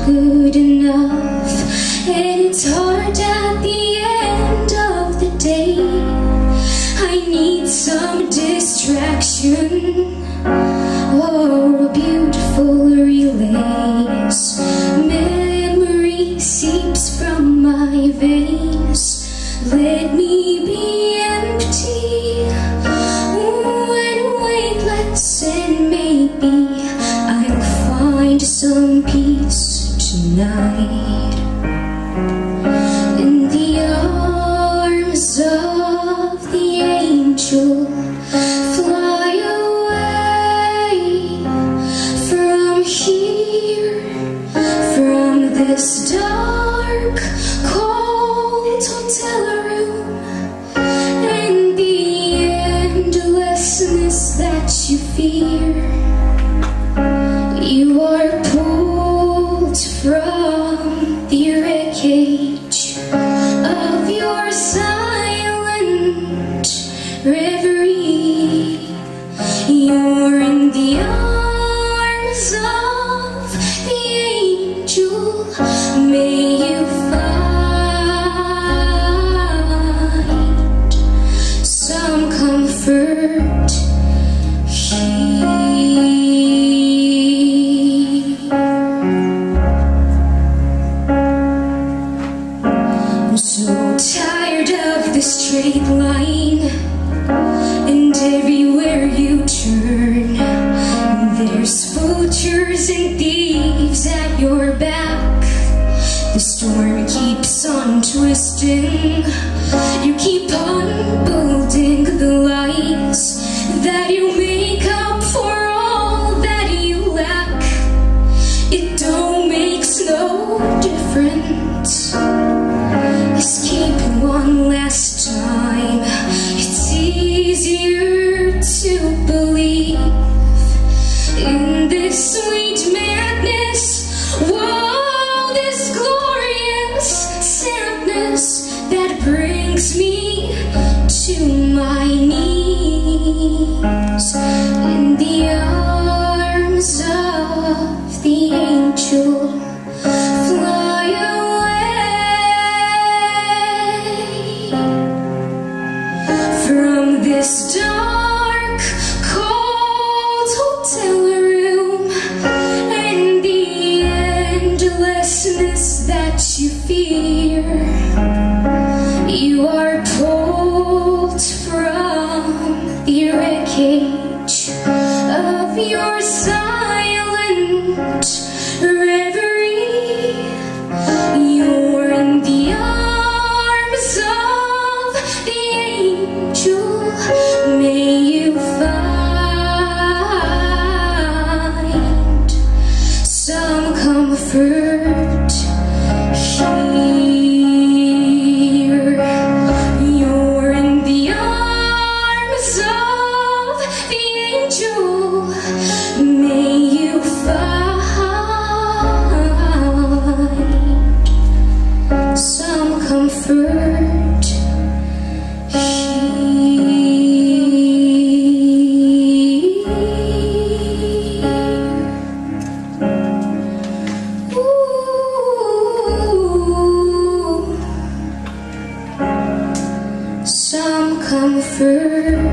good enough, and it's hard at the end of the day. I need some distraction. Oh, a beautiful relays. Memory seeps from my veins. Let me be empty and weightless, and maybe I'll find some peace tonight in the arms of the angel. Fly away from here, from this dark, cold hotel room, and the endlessness that you fear. You are pulled from the wreckage of your silent reverie. You're in the arms of the angel. May you find some comfort here. I'm so tired of the straight line, and everywhere you turn there's vultures and thieves at your back. The storm keeps on twisting. You keep on building the lies that you make up for all that you lack. It don't makes no difference. Escape one last time. It's easier to believe in this sweet madness. Whoa, this glorious sadness that brings me to my knees in the arms of the angel. Fly away from this dark, cold hotel room, and the endlessness that you fear. You are pulled from the wreckage of your silent reverie. You're in the arms of the angel. May you find some comfort here. You're in the arms of the angel. May you find some comfort here. Ooh, some comfort.